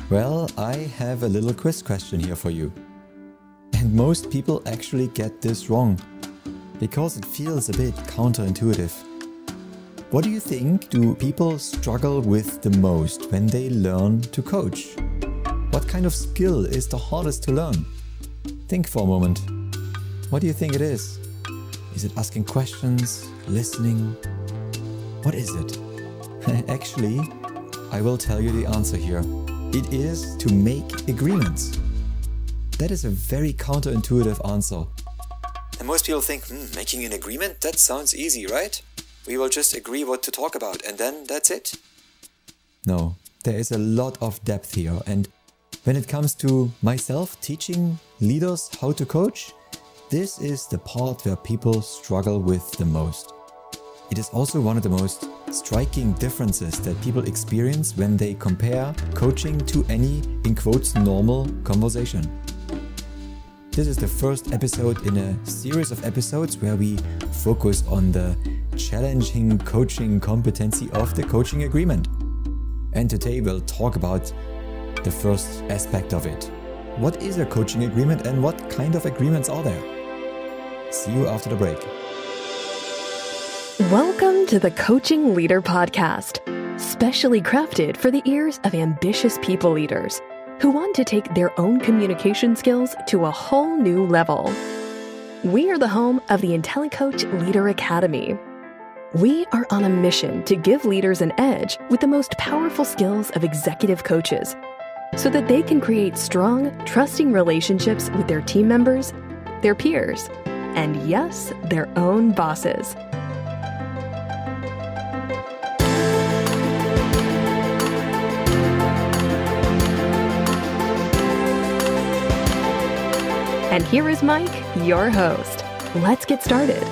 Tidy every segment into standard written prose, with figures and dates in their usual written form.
Well, I have a little quiz question here for you. And most people actually get this wrong, because it feels a bit counterintuitive. What do you think do people struggle with the most when they learn to coach? What kind of skill is the hardest to learn? Think for a moment. What do you think it is? Is it asking questions, listening? What is it? Actually, I will tell you the answer here. It is to make agreements. That is a very counterintuitive answer. And most people think, making an agreement? That sounds easy, right? We will just agree what to talk about and then that's it. No, there is a lot of depth here. And when it comes to myself teaching leaders how to coach, this is the part where people struggle with the most. It is also one of the most striking differences that people experience when they compare coaching to any, in quotes, normal conversation. This is the first episode in a series of episodes where we focus on the challenging coaching competency of the coaching agreement. And today we'll talk about the first aspect of it. What is a coaching agreement and what kind of agreements are there? See you after the break. Welcome to the Coaching Leader Podcast, specially crafted for the ears of ambitious people leaders who want to take their own communication skills to a whole new level. We are the home of the IntelliCoach Leader Academy. We are on a mission to give leaders an edge with the most powerful skills of executive coaches so that they can create strong, trusting relationships with their team members, their peers, and yes, their own bosses. And here is Mike, your host. Let's get started.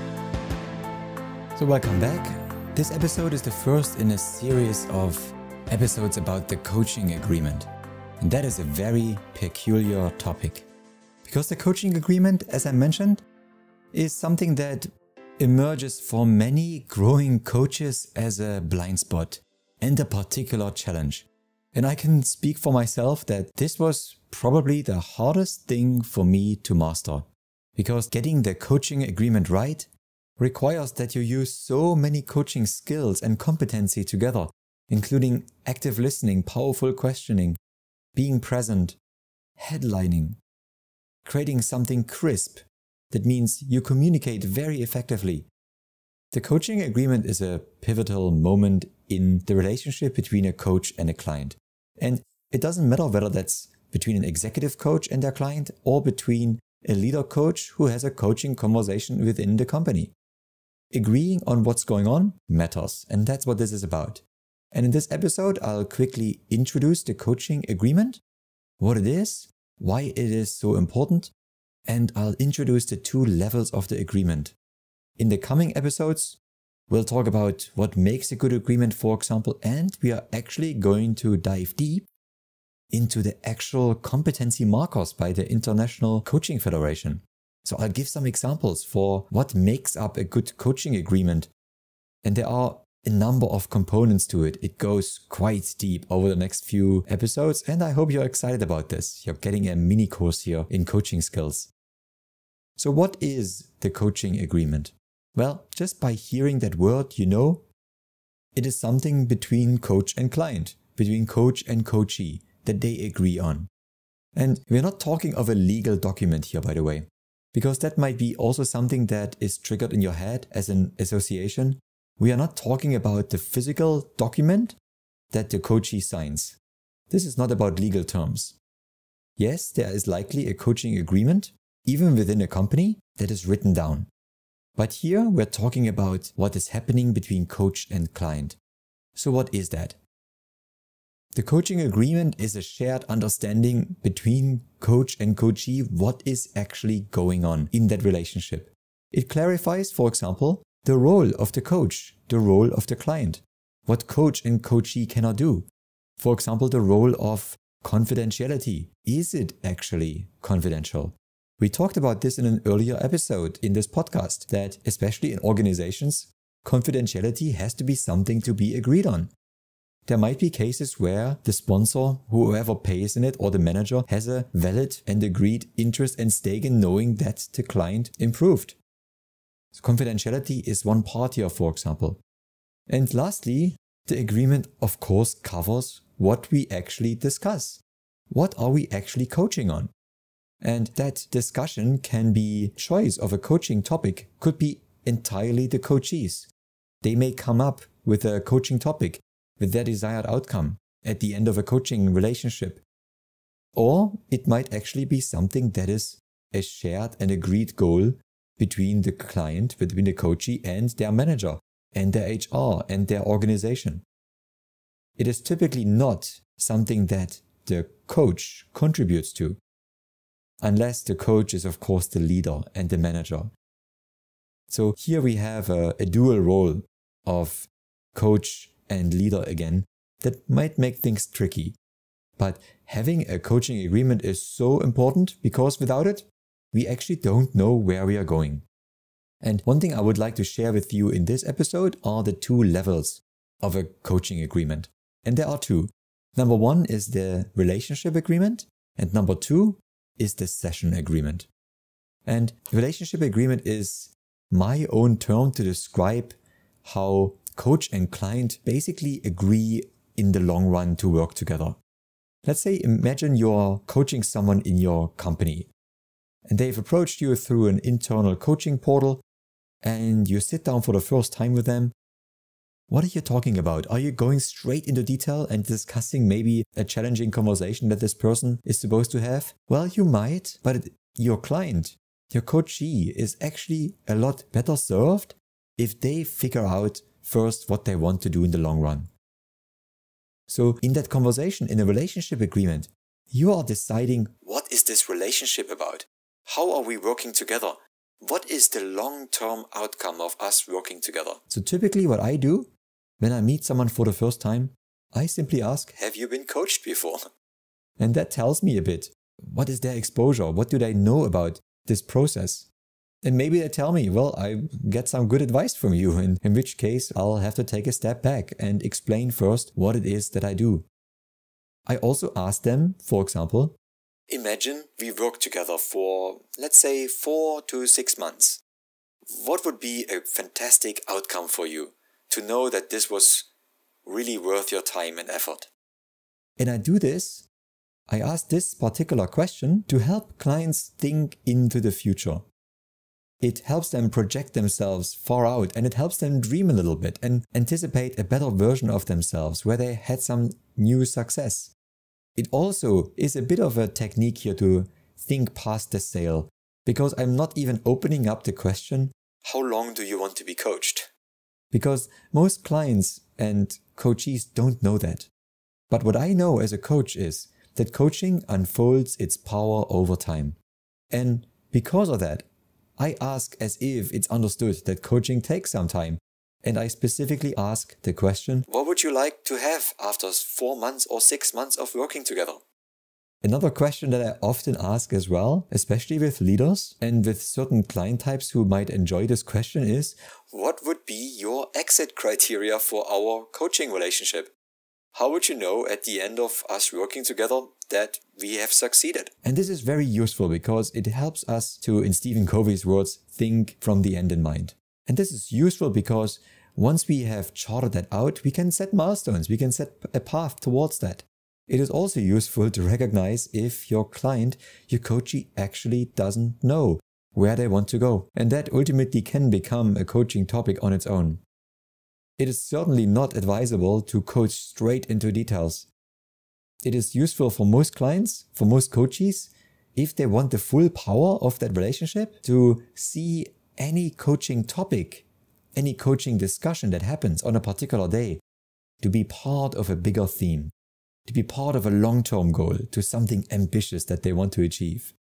So welcome back. This episode is the first in a series of episodes about the coaching agreement. And that is a very peculiar topic. Because the coaching agreement, as I mentioned, is something that emerges for many growing coaches as a blind spot and a particular challenge. And I can speak for myself that this was probably the hardest thing for me to master. Because getting the coaching agreement right requires that you use so many coaching skills and competency together, including active listening, powerful questioning, being present, headlining, creating something crisp. That means you communicate very effectively. The coaching agreement is a pivotal moment in the relationship between a coach and a client. And it doesn't matter whether that's between an executive coach and their client or between a leader coach who has a coaching conversation within the company. Agreeing on what's going on matters, and that's what this is about. And in this episode, I'll quickly introduce the coaching agreement, what it is, why it is so important, and I'll introduce the two levels of the agreement. In the coming episodes, we'll talk about what makes a good agreement, for example, and we are actually going to dive deep into the actual competency markers by the International Coaching Federation. So I'll give some examples for what makes up a good coaching agreement. And there are a number of components to it. It goes quite deep over the next few episodes, and I hope you're excited about this. You're getting a mini course here in coaching skills. So what is the coaching agreement? Well, just by hearing that word, you know, it is something between coach and client, between coach and coachee that they agree on. And we're not talking of a legal document here, by the way, because that might be also something that is triggered in your head as an association. We are not talking about the physical document that the coachee signs. This is not about legal terms. Yes, there is likely a coaching agreement, even within a company, that is written down. But here we're talking about what is happening between coach and client. So what is that? The coaching agreement is a shared understanding between coach and coachee what is actually going on in that relationship. It clarifies, for example, the role of the coach, the role of the client, what coach and coachee cannot do. For example, the role of confidentiality. Is it actually confidential? We talked about this in an earlier episode in this podcast, that especially in organizations, confidentiality has to be something to be agreed on. there might be cases where the sponsor, whoever pays in it, or the manager has a valid and agreed interest and stake in knowing that the client improved. So confidentiality is one part here, for example. And lastly, the agreement of course covers what we actually discuss. What are we actually coaching on? And that discussion can be choice of a coaching topic, could be entirely the coachees. They may come up with a coaching topic with their desired outcome at the end of a coaching relationship. Or it might actually be something that is a shared and agreed goal between the client, between the coachee and their manager and their HR and their organization. It is typically not something that the coach contributes to, unless the coach is of course the leader and the manager. So here we have a dual role of coach and leader again that might make things tricky. But having a coaching agreement is so important because without it, we actually don't know where we are going. And one thing I would like to share with you in this episode are the two levels of a coaching agreement. And there are two. Number one is the relationship agreement, and number two is the session agreement. And relationship agreement is my own term to describe how coach and client basically agree in the long run to work together. Let's say, imagine you're coaching someone in your company and they've approached you through an internal coaching portal and you sit down for the first time with them. What are you talking about? Are you going straight into detail and discussing maybe a challenging conversation that this person is supposed to have? Well, you might, but your client, your coachee, is actually a lot better served if they figure out first what they want to do in the long run. So in that conversation, in a relationship agreement, you are deciding, what is this relationship about? How are we working together? What is the long-term outcome of us working together? So typically what I do when I meet someone for the first time, I simply ask, have you been coached before? And that tells me a bit. What is their exposure? What do they know about this process? And maybe they tell me, well, I get some good advice from you, in which case I'll have to take a step back and explain first what it is that I do. I also ask them, for example, imagine we work together for, let's say, 4 to 6 months. What would be a fantastic outcome for you to know that this was really worth your time and effort? And I do this, I ask this particular question to help clients think into the future. It helps them project themselves far out, and it helps them dream a little bit and anticipate a better version of themselves where they had some new success. It also is a bit of a technique here to think past the sale, because I'm not even opening up the question, how long do you want to be coached? Because most clients and coachees don't know that. But what I know as a coach is that coaching unfolds its power over time. And because of that, I ask as if it's understood that coaching takes some time. And I specifically ask the question, what would you like to have after 4 months or 6 months of working together? Another question that I often ask as well, especially with leaders and with certain client types who might enjoy this question is, what would be your exit criteria for our coaching relationship? How would you know at the end of us working together that we have succeeded? And this is very useful because it helps us to, in Stephen Covey's words, think from the end in mind. And this is useful because once we have charted that out, we can set milestones, we can set a path towards that. It is also useful to recognize if your client, your coachee, actually doesn't know where they want to go. And that ultimately can become a coaching topic on its own. It is certainly not advisable to coach straight into details. It is useful for most clients, for most coachees, if they want the full power of that relationship, to see any coaching topic, any coaching discussion that happens on a particular day, to be part of a bigger theme, to be part of a long-term goal, to something ambitious that they want to achieve.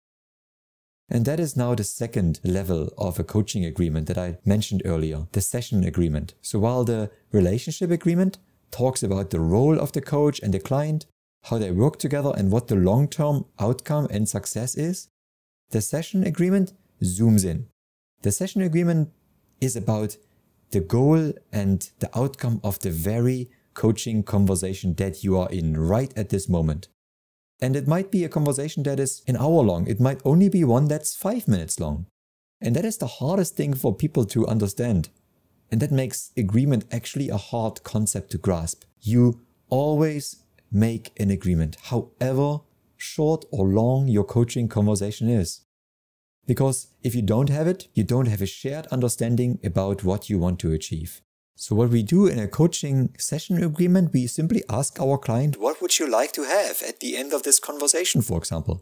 And that is now the second level of a coaching agreement that I mentioned earlier, the session agreement. So while the relationship agreement talks about the role of the coach and the client, how they work together and what the long-term outcome and success is, the session agreement zooms in. The session agreement is about the goal and the outcome of the very coaching conversation that you are in right at this moment. And it might be a conversation that is an hour long. It might only be one that's 5 minutes long. And that is the hardest thing for people to understand. And that makes agreement actually a hard concept to grasp. You always make an agreement, however short or long your coaching conversation is. Because if you don't have it, you don't have a shared understanding about what you want to achieve. So what we do in a coaching session agreement, we simply ask our client, what would you like to have at the end of this conversation, for example?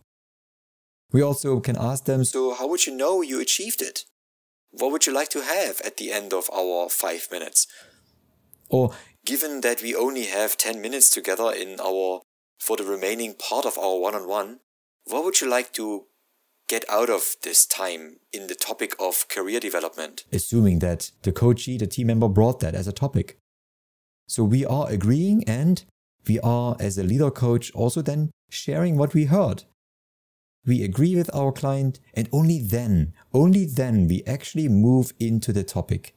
We also can ask them, so how would you know you achieved it? What would you like to have at the end of our 5 minutes? Or given that we only have 10 minutes together for the remaining part of our one-on-one, what would you like to get out of this time in the topic of career development? Assuming that the coachee, the team member, brought that as a topic. So we are agreeing, and we are, as a leader coach, also then sharing what we heard. We agree with our client, and only then we actually move into the topic.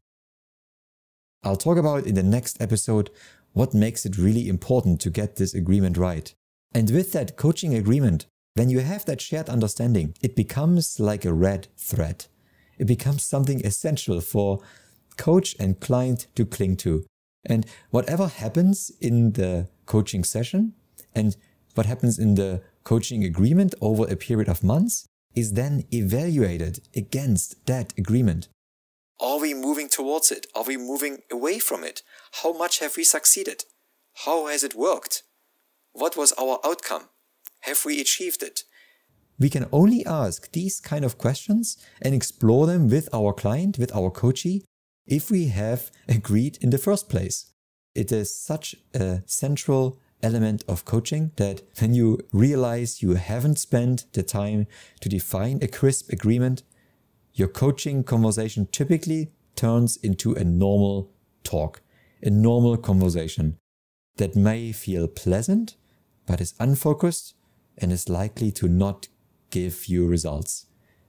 I'll talk about in the next episode what makes it really important to get this agreement right. And with that coaching agreement, when you have that shared understanding, it becomes like a red thread. It becomes something essential for coach and client to cling to. And whatever happens in the coaching session and what happens in the coaching agreement over a period of months is then evaluated against that agreement. Are we moving towards it? Are we moving away from it? How much have we succeeded? How has it worked? What was our outcome? Have we achieved it? We can only ask these kind of questions and explore them with our client, with our coachee, if we have agreed in the first place. It is such a central element of coaching that when you realize you haven't spent the time to define a crisp agreement, your coaching conversation typically turns into a normal talk, a normal conversation that may feel pleasant, but is unfocused and is likely to not give you results.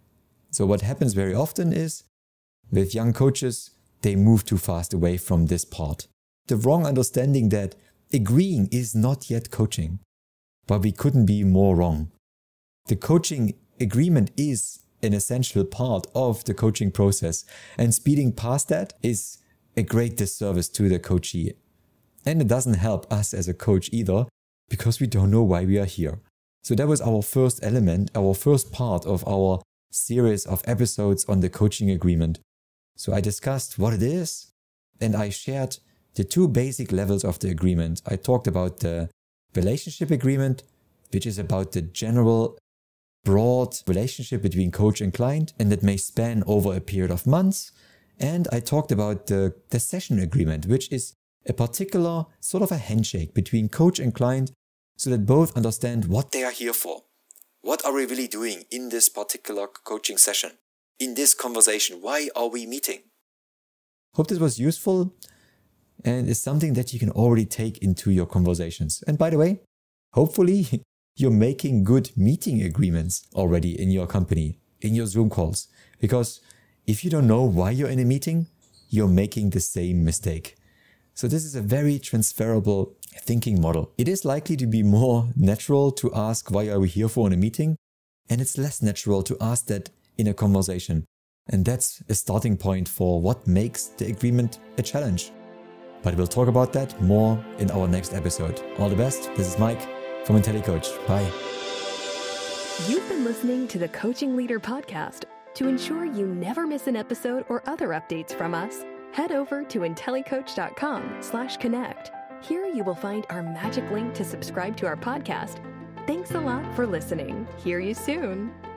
So what happens very often is, with young coaches, they move too fast away from this part. The wrong understanding that agreeing is not yet coaching, but we couldn't be more wrong. The coaching agreement is an essential part of the coaching process, and speeding past that is a great disservice to the coachee. And it doesn't help us as a coach either, because we don't know why we are here. So that was our first element, our first part of our series of episodes on the coaching agreement. So I discussed what it is, and I shared the two basic levels of the agreement. I talked about the relationship agreement, which is about the general broad relationship between coach and client, and that may span over a period of months. And I talked about the session agreement, which is a particular sort of a handshake between coach and client, so that both understand what they are here for. What are we really doing in this particular coaching session? In this conversation, why are we meeting? Hope this was useful and is something that you can already take into your conversations. And by the way, hopefully you're making good meeting agreements already in your company, in your Zoom calls. Because if you don't know why you're in a meeting, you're making the same mistake. So this is a very transferable thinking model. It is likely to be more natural to ask why are we here for in a meeting, and it's less natural to ask that in a conversation. And that's a starting point for what makes the agreement a challenge. But we'll talk about that more in our next episode. All the best. This is Mike from IntelliCoach. Bye. You've been listening to the Coaching Leader Podcast. To ensure you never miss an episode or other updates from us, head over to intellicoach.com/connect. Here you will find our magic link to subscribe to our podcast. Thanks a lot for listening. Hear you soon.